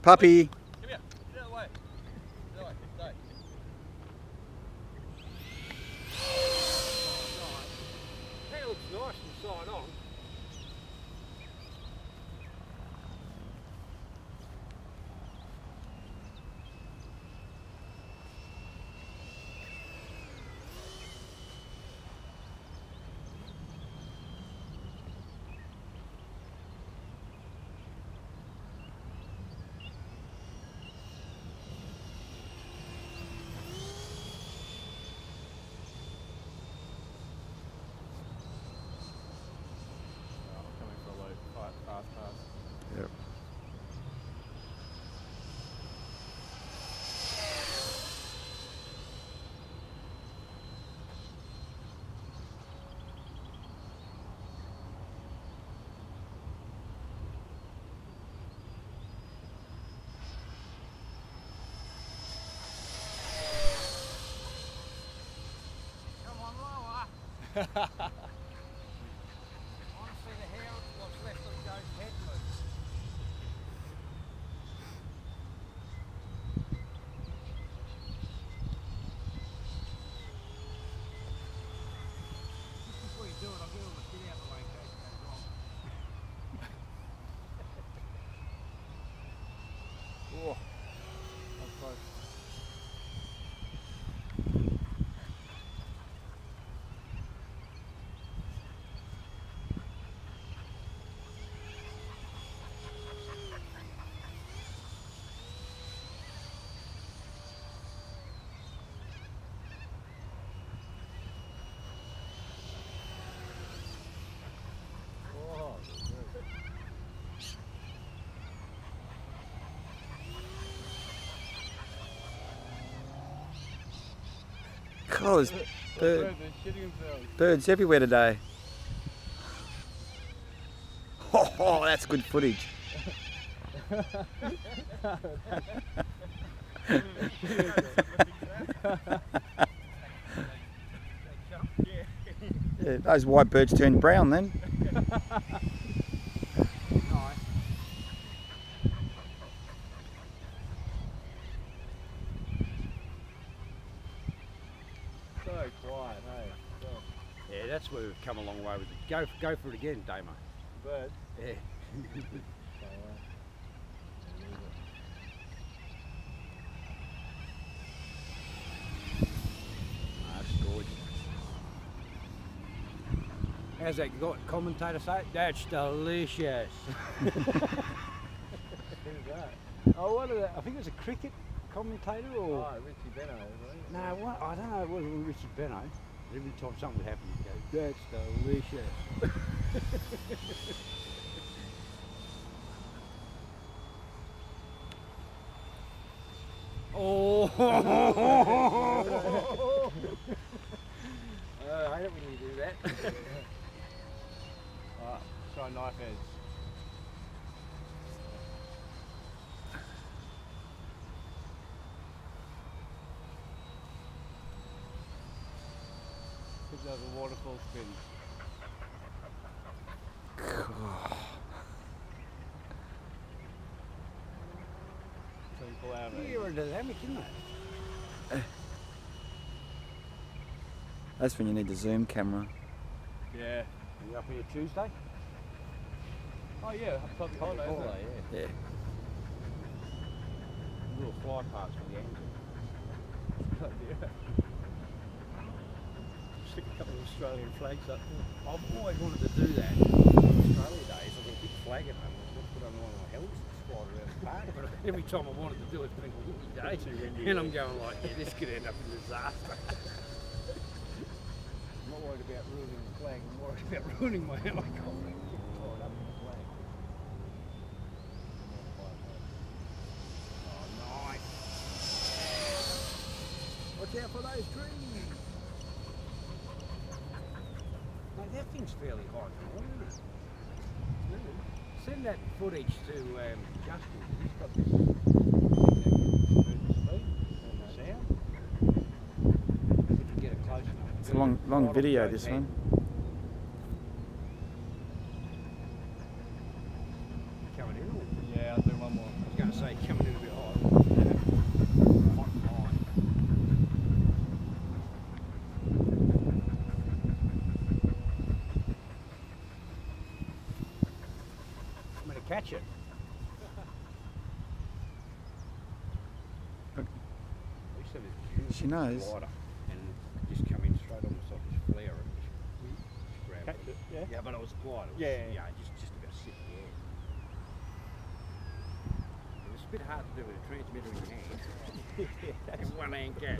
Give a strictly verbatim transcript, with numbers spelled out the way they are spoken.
Puppy. Come here. Get out of the way. Get out of the way. Stay. That looks nice inside on. Yep. Come on, lower. I want to see the hair, what's left of Joe's head loose. Just before you do it, I'll get all the shit out of the way in case it goes wrong. Oh, that's close. God, there's bird, Birds are shitting themselves. birds everywhere today. Oh, oh, that's good footage. Yeah, those white birds turned brown then. So quiet, hey. So, Yeah, that's where we've come a long way with it. Go, go for it again, Damo. birds. Yeah. So, uh, That's gorgeous. How's that got commentator say? That's delicious. Who's that? Oh, what are they? I think it was a cricket commentator or. Oh, Richie Benno, isn't it? No, what? I don't know. It wasn't Richie Benno. Every time something would happen, he'd go, that's delicious. Oh! uh, I hate it when you do that. Alright, try knife edge. Think that was a waterfall spin. So you pull out of it. You're a dynamic, isn't it? That's when you need the zoom camera. Yeah. Are you up here Tuesday? Oh yeah, up public holiday, isn't it? yeah. Yeah. Little fly parts for the engine. Yeah. Stick a couple of Australian flags up. I've always wanted to do that. Australia days, I've got a big flag at home. I've put on one of my helmets and fly around the park. But every time I wanted to do it, it's been a windy day. And I'm going like, yeah, this could end up in disaster. I'm not worried about ruining the flag, I'm worried about ruining my helicopter. Tied up in the flag. Oh, nice. Watch out for those trees. Mate, that thing's fairly high floor, isn't it? Send that footage to um, Justin. He's got this speed and sound. If you can get it close enough. It's a long, long video, this one. Coming in? Yeah, I'll do one more. I was going to say coming catch it. Okay. I used to have this beautiful She knows. glider and just come in straight on myself, just flare it. Just grab Catch it, yeah? Yeah, but I was quiet. It was, Yeah, yeah, yeah, just just about sit in the air. It was a bit hard to do with a transmitter in your hand. And one hand catch.